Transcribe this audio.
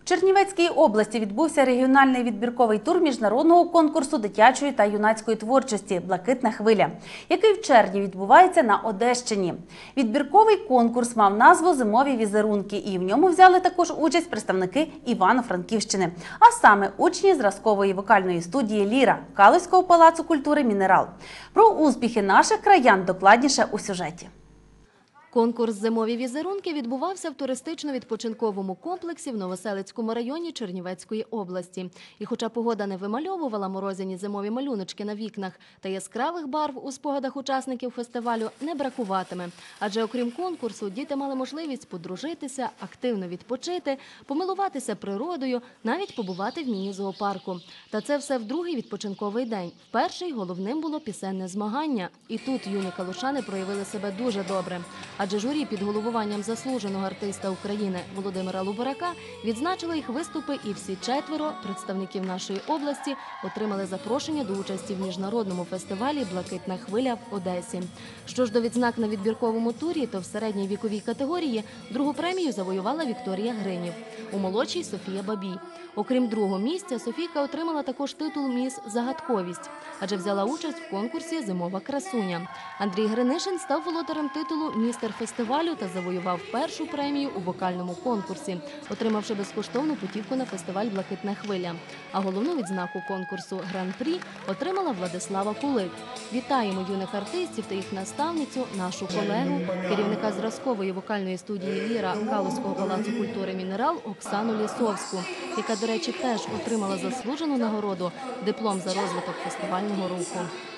Чернівецькій області відбувся регіональний відбірковий тур міжнародного конкурсу дитячої та юнацької творчості «Блакитна хвиля», який в червні відбувається на Одещині. Відбірковий конкурс мав назву «Зимові візерунки» і в ньому взяли також участь представники Івано-Франківщини, а саме учні зразкової вокальної студії «Ліра» Калузького палацу культури «Мінерал». Про успіхи наших краян докладніше у сюжеті. Конкурс «Зимові візерунки» відбувався в туристично-відпочинковому комплексі в Новоселицькому районі Чернівецької області. І хоча погода не вимальовувала морозяні зимові малюночки на вікнах, та яскравих барв у спогадах учасників фестивалю не бракуватиме. Адже окрім конкурсу, діти мали можливість подружитися, активно відпочити, помилуватися природою, навіть побувати в міні-зоопарку. Та це все в другий відпочинковий день. В перший головним було пісенне змагання. І тут юні калушани проявили себе дуже добре. Адже журі під головуванням заслуженого артиста України Володимира Луборака відзначило їх виступи, і всі четверо представників нашої області отримали запрошення до участі в міжнародному фестивалі «Блакитна хвиля» в Одесі. Що ж до відзнак на відбірковому турі, то в середній віковій категорії другу премію завоювала Вікторія Гринів, у молодшій – Софія Бабій. Окрім другого місця, Софійка отримала також титул «Міс Загадковість», адже взяла участь в конкурсі «Зимова красуня». Андрій Гринишин став володарем титулу «Містер фестивалю» та завоював першу премію у вокальному конкурсі, отримавши безкоштовну путівку на фестиваль «Блакитна хвиля». А головну відзнаку конкурсу «Гран-прі» отримала Владислава Кулик. Вітаємо юних артистів та їх наставницю, нашу колегу, керівника зразкової вокальної студії «Ліра» Калузького палацу культури «Мінерал» Оксану Лісовську, яка, до речі, теж отримала заслужену нагороду – диплом за розвиток фестивального руху.